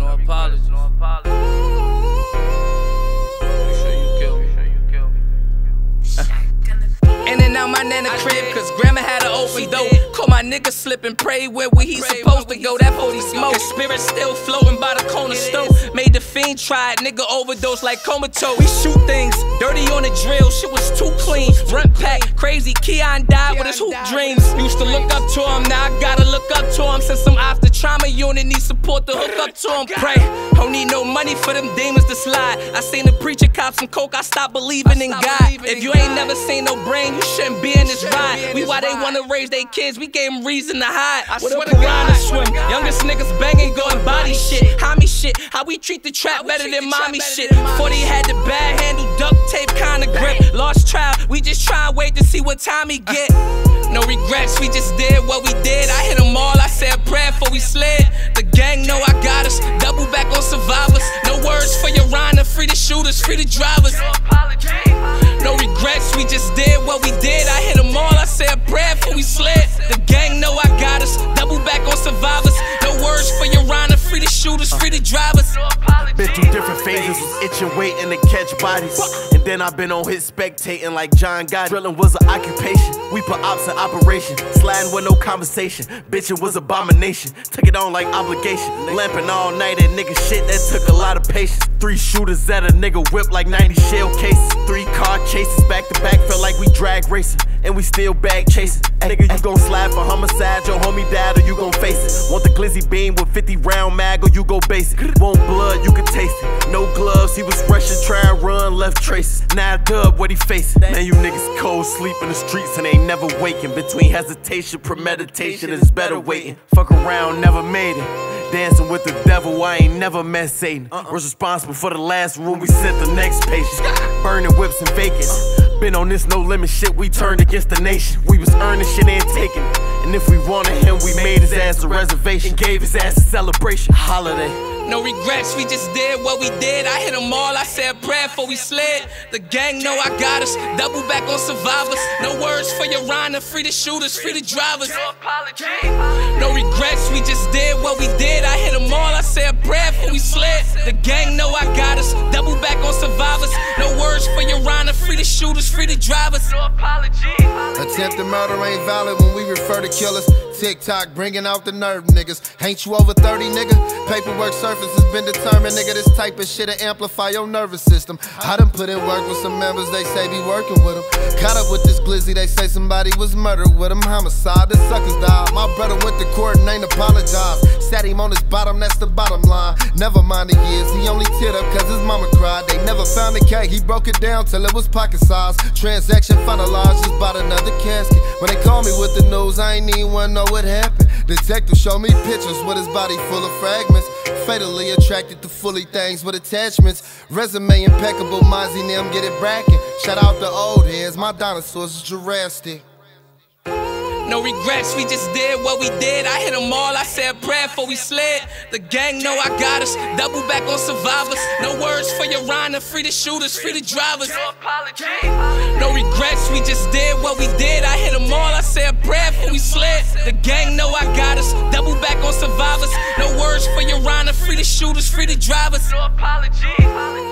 no apologies. Make sure you kill me. In and out my nana crib, cause grandma had an open door. Call my nigga slip and pray where he supposed to go. That 40 smoke. His spirit still floating by the corner stove. Made the fiend try it, nigga overdose like comatose. We shoot things, dirty on the drill, shit was too clean. Run pack, crazy, Keon died with his hoop dreams. Used to look up to him, now I gotta look up to him. Since I'm after trauma unit, need support to hook up to him. Pray, don't need no money for them demons to slide. I seen the preacher cop some coke, I stopped believing in God. If you ain't never seen no brain, you shouldn't be in this ride. We why they wanna raise their kids, we gave them reason to hide. I swear to God, swim. Youngest niggas banging, going body shit. Homie shit, how we treat the trap better than mommy shit. 40 had the bad handle, duct tape kinda grip. Lost trial, we just try and wait to see what time he get. No regrets, we just did what we did. I hit them all, I said a prayer before we slid. The gang know I got us, double back on survivors. No words for your rhyme, free the shooters, free the drivers. No regrets, we just did what we did. I hit them all, I said a prayer before we slid. The gang know I got us, double back on survivors. No words for your rhyme, free the shooters, free the drivers. Been through different phases, was itching, waiting to catch bodies. And then I've been on hit spectating like John Gotti. Drilling was an occupation, we put ops in operation. Sliding with no conversation, bitching was abomination. Took it on like obligation, lamping all night at nigga shit that took a lot of patience. 3 shooters at a nigga whip like 90 shell cases. 3 car chases back to back, felt like we drag racing. And we still bag chasing. Nigga, you gon' slide for homicide, your homie died or you gon' face it. Want the glizzy beam with 50 round mag or you go basic. Want blood, you can taste it. No gloves, he was rushing, try and run, left traces. Now dub what he facing. Man, you niggas cold, sleep in the streets and ain't never waking. Between hesitation, premeditation, it's better waiting. Fuck around, never made it. Dancing with the devil, I ain't never met Satan. Was responsible for the last room, we sent the next patient. Burning whips and vacants. Been on this no limit shit, we turned against the nation. We was earning shit and taking it. And if we wanted him, we made his ass a reservation. Gave his ass a celebration, holiday. No regrets, we just did what we did. I hit them all, I said a prayer before we slid. The gang know I got us, double back on survivors. No words for your rhyme, free the shooters, free the drivers. No regrets, we just did what we did. I hit them all, I said a prayer before we slid. The gang know I got us, double back on survivors. No words for your rhyme, free the shooters, free the drivers. Attempted murder ain't valid when we refer to killers. TikTok bringing out the nerve, niggas. Ain't you over 30, nigga? Paperwork surface has been determined, nigga. This type of shit'll amplify your nervous system. I done put in work with some members, they say be working with them. Caught up with this glizzy, they say somebody was murdered with him. Homicide, the suckers died. My brother went to court and ain't apologized. Sat him on his bottom, that's the bottom line. Never mind the years, he only teared up cause his mama cried. They never found the cake, he broke it down till it was pocket size. Transaction finalized, just bought another casket. When they called me with the news, I ain't even wanna know what happened. Detective showed me pictures with his body full of fragments. Fatally attracted to fully things with attachments. Resume impeccable, Mozzie and them get it brackin'. Shout out to old heads, my dinosaurs is Jurassic. No regrets, we just did what we did. I hit them all, I said a prayer before we slid. The gang know I got us, double back on survivors. No words for your rhyme, free the shooters, free the drivers. No regrets, we just did what we did. I hit them all, I said a prayer before we slid. The gang know I got us, double back on survivors. No words for your rhyme, free the shooters, free the drivers.